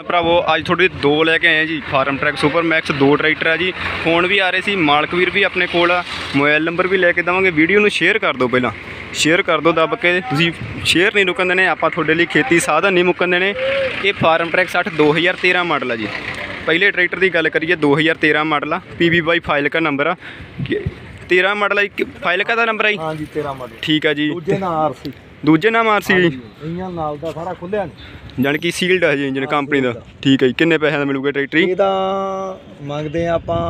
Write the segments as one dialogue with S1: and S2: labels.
S1: ਭਰਾਵੋ ਅੱਜ ਤੁਹਾਡੇ ਦੋ ਲੈ ਕੇ ਆਏ ਜੀ ਫਾਰਮ ਟਰੈਕ ਸੁਪਰ ਮੈਕਸ ਦੋ ਟਰੈਕਟਰ ਆ ਜੀ। ਫੋਨ ਵੀ ਆ ਰਹੇ ਸੀ, ਮਾਲਕ ਵੀਰ ਵੀ ਆਪਣੇ ਕੋਲ ਆ, ਮੋਬਾਈਲ ਨੰਬਰ ਵੀ ਲੈ ਕੇ ਦੇਵਾਂਗੇ। ਵੀਡੀਓ ਨੂੰ ਸ਼ੇਅਰ ਕਰ ਦਿਓ, ਪਹਿਲਾਂ ਸ਼ੇਅਰ ਕਰ ਦਿਓ ਦੱਬ ਕੇ। ਤੁਸੀਂ ਸ਼ੇਅਰ ਨਹੀਂ ਰੁਕਣ ਦੇਣੇ, ਆਪਾਂ ਤੁਹਾਡੇ ਲਈ ਖੇਤੀ ਸਾਧਨ ਨਹੀਂ ਮੁੱਕਣ ਦੇਣੇ। ਇਹ ਫਾਰਮ ਟਰੈਕ 60 2013 ਮਾਡਲ ਆ ਜੀ। ਪਹਿਲੇ ਟਰੈਕਟਰ ਦੀ ਗੱਲ ਕਰੀਏ 2013 ਮਾਡਲ ਆ। PB ਬਾਈ ਫਾਈਲਕਾ ਨੰਬਰ ਆ, 13 ਮਾਡਲ ਆ। ਫਾਈਲਕਾ ਦਾ ਨੰਬਰ ਆ ਜੀ?
S2: हाँ जी 13 मॉडल।
S1: ठीक है जी।
S2: दूजे ना आरसी,
S1: ਦੂਜੇ ਨਾਮ ਆਰਸੀ ਜੀ,
S2: इयां नाल दा सारा खुलिया नहीं।
S1: ਜਾਣੀ ਕਿ ਸੀਲਡ ਹੈ ਜੀ ਇੰਜਨ ਕੰਪਨੀ ਦਾ। ਠੀਕ ਹੈ ਜੀ। ਕਿੰਨੇ ਪੈਸਿਆਂ ਦਾ ਮਿਲੂਗਾ ਟਰੈਕਟਰ?
S2: ਇਹਦਾ ਮੰਗਦੇ ਆ ਆਪਾਂ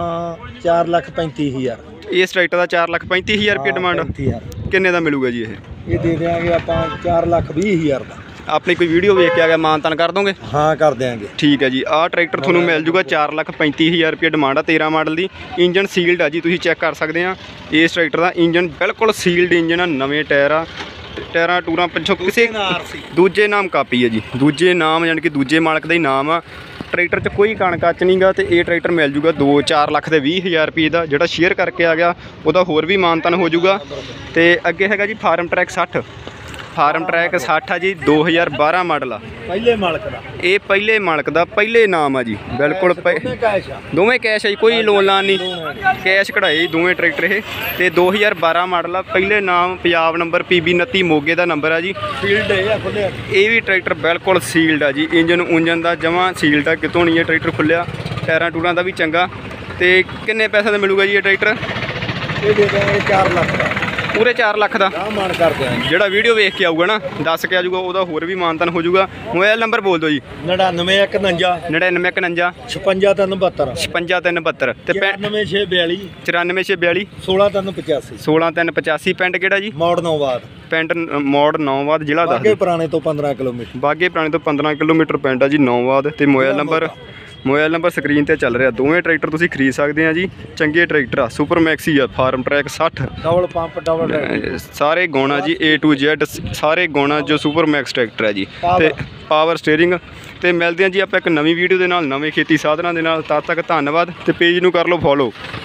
S2: 4,35,000।
S1: ਇਸ ਟਰੈਕਟਰ ਦਾ 4,35,000 ਰੁਪਏ ਡਿਮਾਂਡ।
S2: 35,000
S1: ਕਿੰਨੇ ਦਾ ਮਿਲੂਗਾ ਜੀ
S2: ਇਹ ਦੇ ਦੇਾਂਗੇ ਆਪਾਂ 4,20,000 ਦਾ।
S1: ਆਪਣੀ ਕੋਈ ਵੀਡੀਓ ਵੇਖ ਕੇ ਆ ਗਿਆ ਮਾਨਤਾਨ ਕਰ ਦੋਗੇ?
S2: ਹਾਂ ਕਰ ਦਿਆਂਗੇ।
S1: ਠੀਕ ਹੈ ਜੀ। ਆਹ ਟਰੈਕਟਰ ਤੁਹਾਨੂੰ ਮਿਲ ਜੂਗਾ 4,35,000 ਰੁਪਏ ਡਿਮਾਂਡ ਆ। 13 ਮਾਡਲ ਦੀ, ਇੰਜਨ ਸੀਲਡ ਆ ਜੀ, ਤੁਸੀਂ ਚੈੱਕ ਕਰ ਸਕਦੇ ਆ। ਇਸ ਟਰੈਕਟਰ ਦਾ ਇੰਜਨ ਬਿਲਕੁਲ ਸੀਲਡ ਇੰਜਨ ਆ, ਨਵੇਂ ਟਾਇਰ ਆ, ਟਾਇਰਾਂ ਟੂਰਾਂ ਪਿੱਛੋਂ ਕਿਸੇ ਦੂਜੇ ਨਾਮ ਕਾਪੀ ਹੈ ਜੀ। ਦੂਜੇ ਨਾਮ ਯਾਨੀ ਕਿ ਦੂਜੇ ਮਾਲਕ ਦਾ ਹੀ ਨਾਮ ਆ। ਟਰੈਕਟਰ 'ਚ ਕੋਈ ਕਣ ਕੱਚ ਨਹੀਂ ਗਾ। ਤੇ ਇਹ ਟਰੈਕਟਰ ਮਿਲ ਜੂਗਾ 2-4 ਲੱਖ ਦੇ 20,000 ਰੁਪਏ ਦਾ। ਜਿਹੜਾ ਸ਼ੇਅਰ ਕਰਕੇ ਆ ਗਿਆ ਉਹਦਾ ਹੋਰ ਵੀ ਮਾਨਤਾਨ ਹੋ ਜੂਗਾ। ਤੇ ਅੱਗੇ ਹੈਗਾ ਜੀ ਫਾਰਮ ਟਰੈਕ 60। ਫਾਰਮ ਟਰੈਕ 60 ਆ ਜੀ, 2012 ਮਾਡਲ ਆ।
S2: ਪਹਿਲੇ ਮਾਲਕ ਦਾ,
S1: ਇਹ ਪਹਿਲੇ ਮਾਲਕ ਦਾ ਪਹਿਲੇ ਨਾਮ ਆ ਜੀ। ਬਿਲਕੁਲ ਦੋਵੇਂ ਕੈਸ਼ ਆ ਜੀ, ਕੋਈ ਲੋਨ ਲਾਨ ਨਹੀਂ, ਕੈਸ਼ ਕਢਾਏ ਦੋਵੇਂ ਟਰੈਕਟਰ ਇਹ। ਤੇ 2012 ਮਾਡਲ ਆ, ਪਹਿਲੇ ਨਾਮ, ਪੰਜਾਬ ਨੰਬਰ PB 29 ਮੋਗੇ ਦਾ ਨੰਬਰ ਆ ਜੀ।
S2: ਫੀਲਡ ਹੈ ਖੁੱਲਿਆ।
S1: ਇਹ ਵੀ ਟਰੈਕਟਰ ਬਿਲਕੁਲ ਸੀਲਡ ਆ ਜੀ। ਇੰਜਨ ਦਾ ਜਮਾਂ ਸੀਲਡ ਆ, ਕਿਤੋਂ ਨਹੀਂ ਇਹ ਟਰੈਕਟਰ ਖੁੱਲਿਆ। ਟਾਇਰਾਂ ਟੂਰਾਂ ਦਾ ਵੀ ਚੰਗਾ। ਤੇ ਕਿੰਨੇ ਪੈਸੇ ਦਾ ਮਿਲੂਗਾ ਜੀ ਇਹ ਟਰੈਕਟਰ?
S2: ਇਹ ਦੇ ਦਾਂਗੇ 4 ਲੱਖ ਦਾ,
S1: ਪੂਰੇ 4 ਲੱਖ ਦਾ।
S2: ਮਾਨ ਕਰਦੇ ਆ।
S1: ਜਿਹੜਾ ਵੀਡੀਓ ਵੇਖ ਕੇ ਆਊਗਾ ਨਾ, ਦੱਸ ਕੇ ਆ ਜਾਊਗਾ, ਉਹਦਾ ਹੋਰ ਵੀ ਮਾਨਤਾਨ ਹੋ ਜਾਊਗਾ। ਮੋਬਾਈਲ ਨੰਬਰ ਬੋਲ ਦਿਓ ਜੀ।
S2: 9951
S1: 9951
S2: 56372
S1: 55372 ਤੇ
S2: 9642
S1: 9442
S2: 16385
S1: 16385। ਪਿੰਡ ਕਿਹੜਾ ਜੀ?
S2: ਮੋੜ ਨੌਵਾਦ।
S1: ਪਿੰਡ ਮੋੜ ਨੌਵਾਦ, ਜ਼ਿਲ੍ਹਾ ਦੱਸ
S2: ਬਾਗੇ ਪੁਰਾਣੇ ਤੋਂ 15 ਕਿਲੋਮੀਟਰ।
S1: ਬਾਗੇ ਪੁਰਾਣੇ ਤੋਂ 15 ਕਿਲੋਮੀਟਰ ਪਿੰਡ ਆ ਜੀ ਨੌਵਾਦ। ਤੇ ਮੋਬਾਈਲ ਨੰਬਰ ਸਕਰੀਨ ਤੇ ਚੱਲ ਰਿਹਾ। ਦੋਵੇਂ ਟਰੈਕਟਰ ਤੁਸੀਂ ਖਰੀਦ ਸਕਦੇ ਆ ਜੀ। ਚੰਗੇ ਟਰੈਕਟਰ ਆ, ਸੁਪਰ ਮੈਕਸੀ ਆ, Farmtrac 60।
S2: Double pump double
S1: ਸਾਰੇ ਗੁਣ ਆ ਜੀ, A to Z ਸਾਰੇ ਗੁਣ ਆ ਜੋ ਸੁਪਰ ਮੈਕਸ ਟਰੈਕਟਰ ਆ ਜੀ। ਤੇ ਪਾਵਰ ਸਟੀਅਰਿੰਗ। ਤੇ ਮਿਲਦੇ ਆ ਜੀ ਆਪਾਂ ਇੱਕ ਨਵੀਂ ਵੀਡੀਓ ਦੇ ਨਾਲ, ਨਵੇਂ ਖੇਤੀ ਸਾਧਨਾਂ ਦੇ ਨਾਲ। ਤਦ ਤੱਕ ਧੰਨਵਾਦ ਤੇ ਪੇਜ ਨੂੰ ਕਰ ਲਓ ਫੋਲੋ।